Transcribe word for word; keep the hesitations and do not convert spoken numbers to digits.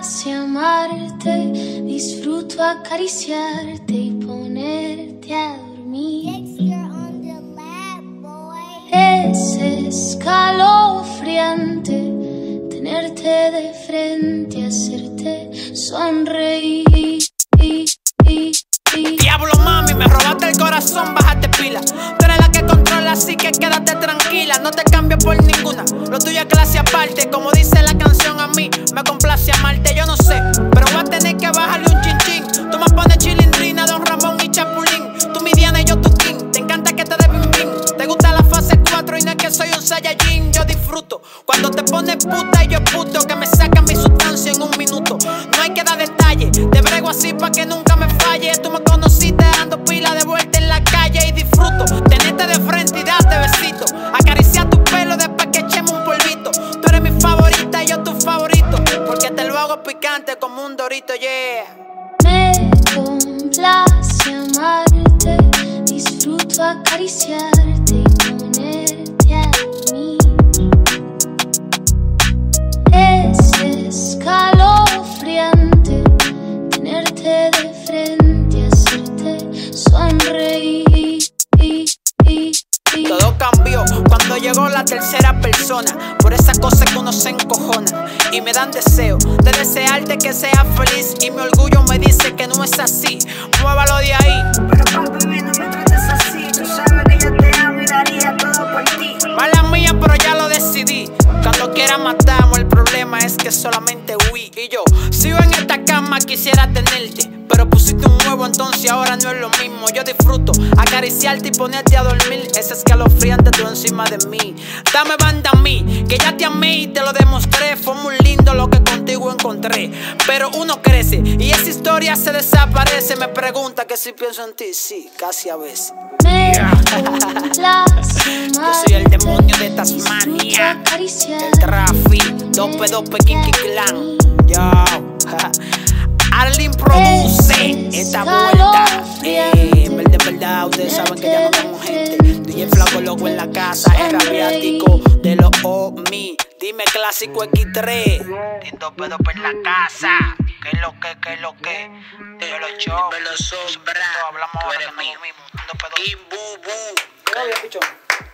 complace amarte, disfruto acariciarte y ponerte a dormir. Es escalofriante tenerte de frente, hacerte sonreír. Diablo, mami, me robaste el corazón, bájate pila. Tú eres la que controla, así que quédate tranquila. No te cambio por ninguna, lo tuyo es clase aparte. Como dice la canción, a mí me complace amarte. Yo no sé, pero voy a tener que bajarle un chinchín. Tú me pones chilindrina, Don Ramón y Chapulín. Tú mi Diana y yo tu king. Te encanta que te dé bim bim. Te gusta la fase cuatro y no es que soy un Saiyajin. Yo disfruto cuando te pones puta y yo puto, que me sacan mi sustancia en un minuto. No hay que dar detalle, te brego así pa' que nunca me falle. Tú me conociste dando pila de vuelta en la calle y disfruto tenerte de frente y darte besito, acariciar tu pelo después que echemos un polvito. Tú eres mi favorita y yo tu favorito, porque te lo hago picante como un dorito, yeah. Me complace amarte, disfruto acariciarte y ponerte a dormir. Es escalofriante tenerte de frente, hacerte sonreír. Todo cambió cuando llegó la tercera persona, por esa cosa que uno se encojona y me dan deseo de desearte que seas feliz, y mi orgullo me dice que no es así. Muévalo de ahí. Pero papi, no me trates así. Tú sabes que yo te amo y daría todo por ti. Mala mía, pero ya lo decidí. Cuando quiera matamos, el problema es que solamente Wii y yo sigo en esta cama, quisiera tenerte, pero pusiste un huevo, entonces ahora no es lo mismo. Yo disfruto acariciarte y ponerte a dormir. Ese escalofriante tú encima de mí. Dame banda a mí, que ya te amé y te lo demostré. Fue muy lindo lo que contigo encontré, pero uno crece y esa historia se desaparece. Me pregunta que si pienso en ti, sí, casi a veces. Me complace Yo soy el demonio de Tasmania, ELTRAFI, D O P E, D O P E, Kinky Clan. Yo, Arlene produce esta vuelta. Eh, en verdad, en verdad, ustedes saben que ya no tengo gente. D J Flaco loco en la casa, el rabiático de los O M I. Dime clásico equis tres. D O P E, D O P E en la casa. ¿Qué es lo que, qué es lo que? Dímelo yo. Dímelo sombra. Hablamos ahora que no es lo mismo. D O P E, D O P E. Y bu bu. ¿Qué había dicho?